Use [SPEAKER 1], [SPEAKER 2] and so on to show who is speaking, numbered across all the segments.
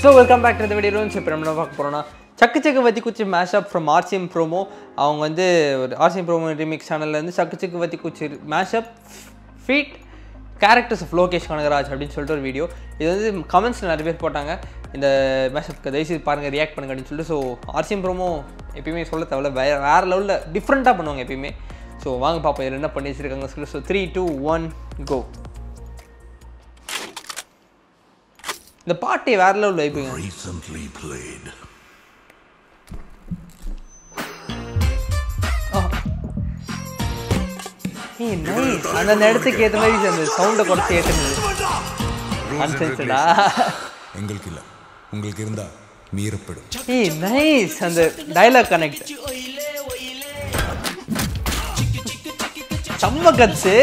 [SPEAKER 1] So welcome back to the video. So Pranav பார்க்க போறோம்னா Chakku Chakku Vathikuchi mashup from RCM promo. அவங்க வந்து RCM promo remix சேனல்ல இருந்து Chakku Chakku Vathikuchi mashup feat characters of Lokesh Kanagaraj அப்படினு சொல்லிட்டு ஒரு வீடியோ. இது வந்து கமெண்ட்ஸ்ல நிறைய பேர் போட்டாங்க. இந்த mashup தயவுசெய்து பாருங்க ரியாக்ட் பண்ணுங்க அப்படினு சொல்லிட்டு. So RCM promo எப்பவுமே சொல்ல தேவையில்ல வேற லெவல்ல டிஃபரண்டா பண்ணுவாங்க எப்பவுமே. So வாங்க பாப்போம் இதுல என்ன பண்ணி வச்சிருக்காங்க. So 3 2 1 go. The party வேற லெவல் வைப்புங்க.
[SPEAKER 2] Recently played.
[SPEAKER 1] Hey nice. அந்த நேரத்துக்கு ஏத்த மாதிரி அந்த சவுண்ட குறைச்சு ஏத்துனது. அன்சென்ஸ்டா.
[SPEAKER 2] உங்களுக்கு இல்ல. உங்களுக்கு இருந்தா மீறப்படும்.
[SPEAKER 1] Hey nice. அந்த டயலாக் கனெக்ட். செம்ம கட்ஸ்.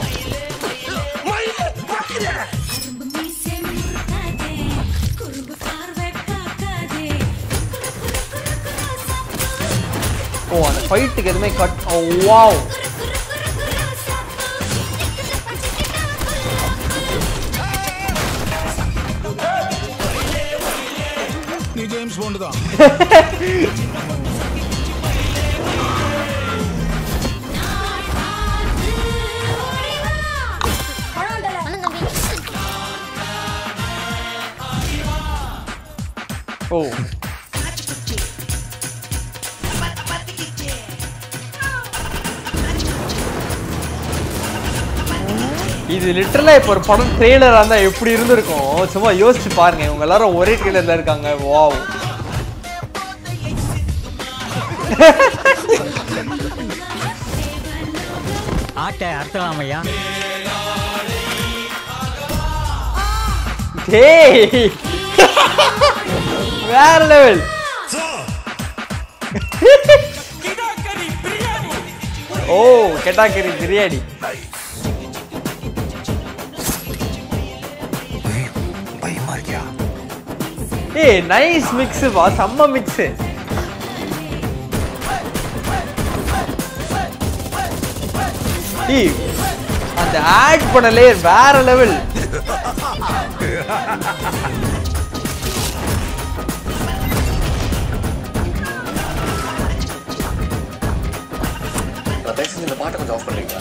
[SPEAKER 1] Oh, அந்த ஃபைட்டுக்கு எதுமே கட். Oh wow.
[SPEAKER 2] நீ ஜேம்ஸ் பாண்ட் தான்.
[SPEAKER 1] Oh. இது லிட்டரலா இப்போ ஒரு படம் ட்ரெய்லரா இருந்தா எப்படி இருந்திருக்கும் சும்மா யோசிச்சு பாருங்க இவங்க எல்லாரும் ஒரே ட்ரெய்லர்ல இருக்காங்க வாவ்
[SPEAKER 3] ஆட்டை அர்த்தலாமையா
[SPEAKER 1] டேய் வேற லெவல் ஓ கெட்டாக்கரி biryani Hey, nice mix ba, samma mix. Hey, and the add பண்ணலே வேற level.
[SPEAKER 4] தயவுசெய்து இந்த பாட்டை கொஞ்சம் ஆஃப் பண்ணுறீங்களா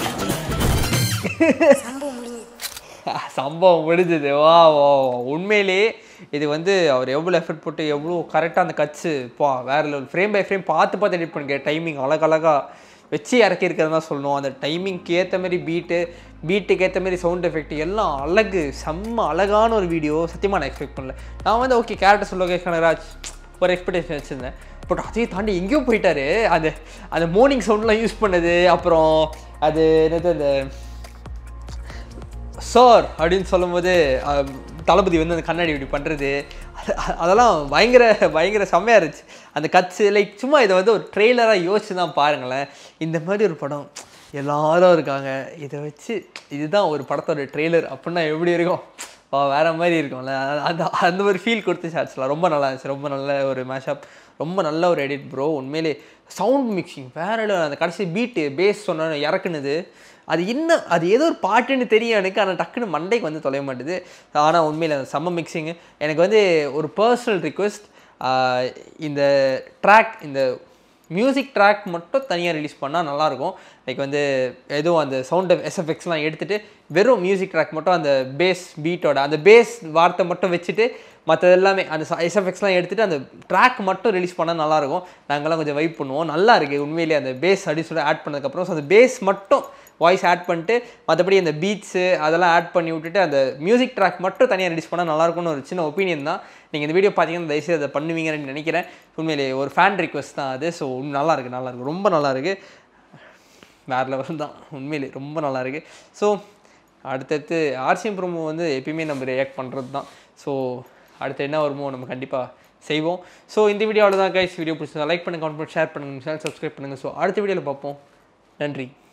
[SPEAKER 1] சம்பவம் முடிஞ்சது வா வா உண்மையிலே இது வந்து அவர் எவ்வளோ எஃபர்ட் போட்டு எவ்வளோ கரெக்டாக அந்த கட்ஸு பா வேறு லெவல் ஃப்ரேம் பை ஃப்ரேம் பார்த்து எடிட் பண்ணிக்க டைமிங் அழகழகாக வச்சு இறக்கி இருக்கிறதா சொல்லணும் அந்த டைமிங்க்கு ஏற்ற மாதிரி பீட்டுக்கு ஏற்ற மாதிரி சவுண்ட் எஃபெக்ட் எல்லாம் அழகு செம்ம அழகான ஒரு வீடியோ சத்தியமாக நான் எக்ஸ்பெக்ட் பண்ணல நான் வந்து ஓகே கேரக்டர்ஸ் லோகேஷ் கனகராஜ் ஒரு எக்ஸ்பெக்டேஷன் வச்சுருந்தேன் பட் அதையும் தாண்டி எங்கேயோ போயிட்டாரு அந்த மார்னிங் சவுண்ட்லாம் யூஸ் பண்ணது அப்புறம் அது என்னது அந்த சார் அப்படின்னு சொல்லும்போது தளபதி வந்து அந்த கண்ணாடி இப்படி பண்ணுறது அதெல்லாம் பயங்கர செம்மையாக இருந்துச்சு அந்த கட்ஸு லைக் சும்மா இதை வந்து ஒரு ட்ரெய்லராக யோசிச்சு தான் பாருங்களேன் இந்த மாதிரி ஒரு படம் எல்லாரும் இருக்காங்க இதை வச்சு இதுதான் ஒரு படத்தோட ட்ரெய்லர் அப்படின்னா எப்படி இருக்கும் வேறு மாதிரி இருக்கும்ல அந்த ஒரு ஃபீல் கொடுத்துச்சு ஆக்சுவலாக ரொம்ப நல்லா இருந்துச்சு ரொம்ப நல்ல ஒரு மேஷப் ரொம்ப நல்ல ஒரு எடிட் ப்ரோ உண்மையிலே சவுண்ட் மிக்சிங் வேறு அந்த கடைசி பீட்டு பேஸ் சொன்ன இறக்குனது அது ஏதோ ஒரு பாட்டுன்னு தெரியும் எனக்கு ஆனால் டக்குன்னு மண்டைக்கு வந்து தொலைய மாட்டுது ஆனால் உண்மையில் அந்த செம்ம மிக்சிங்கு எனக்கு வந்து ஒரு பர்சனல் ரிக்வெஸ்ட் இந்த ட்ராக் இந்த மியூசிக் ட்ராக் மட்டும் தனியாக ரிலீஸ் பண்ணால் நல்லாயிருக்கும் லைக் வந்து எதுவும் அந்த சவுண்ட் எஸ்எஃப்எக்ஸ்லாம் எடுத்துகிட்டு வெறும் மியூசிக் ட்ராக் மட்டும் அந்த பேஸ் பீட்டோட அந்த பேஸ் வார்த்தை மட்டும் வச்சுட்டு மற்றது எல்லாமே அந்த எஸ்எஃப்எக்ஸ்லாம் எடுத்துகிட்டு அந்த ட்ராக் மட்டும் ரிலீஸ் பண்ணால் நல்லாயிருக்கும் நாங்கள்லாம் கொஞ்சம் வைப் பண்ணுவோம் நல்லா இருக்குது உண்மையிலேயே அந்த பேஸ் அடிச்சோட ஆட் பண்ணதுக்கப்புறம் ஸோ அந்த பேஸ் மட்டும் வாய்ஸ் ஆட் பண்ணிட்டு மற்றபடி அந்த பீட்ஸு அதெல்லாம் ஆட் பண்ணி விட்டுட்டு அந்த மியூசிக் ட்ராக் மட்டும் தனியாக ரிலீஸ் பண்ணால் நல்லாயிருக்கும்னு ஒரு சின்ன ஒப்பீனியன் தான் நீங்கள் இந்த வீடியோ பார்த்தீங்கன்னா தயவுசெய்து அதை பண்ணுவீங்கன்னு நினைக்கிறேன் உண்மையிலே ஒரு ஃபேன் ரிக்வெஸ்ட் தான் அது ஸோ நல்லாயிருக்கு ரொம்ப நல்லாயிருக்கு வேறு லெவல் தான் உண்மையிலே ரொம்ப நல்லாயிருக்கு ஸோ அடுத்தடுத்து ஆர்சிஎம் ப்ரோமோ வந்து எப்பயுமே நம்ம ரியாக்ட் பண்ணுறது தான் ஸோ அடுத்து என்ன வருமோ நம்ம கண்டிப்பாக செய்வோம் ஸோ இந்த வீடியோவில் தான் கைஸ் வீடியோ பிடிச்சா லைக் பண்ணுங்கள் கமெண்ட் பண்ணி ஷேர் பண்ணுங்கள் சேனல் சப்ஸ்கிரைப் பண்ணுங்கள் ஸோ அடுத்த வீடியோவில் பார்ப்போம் நன்றி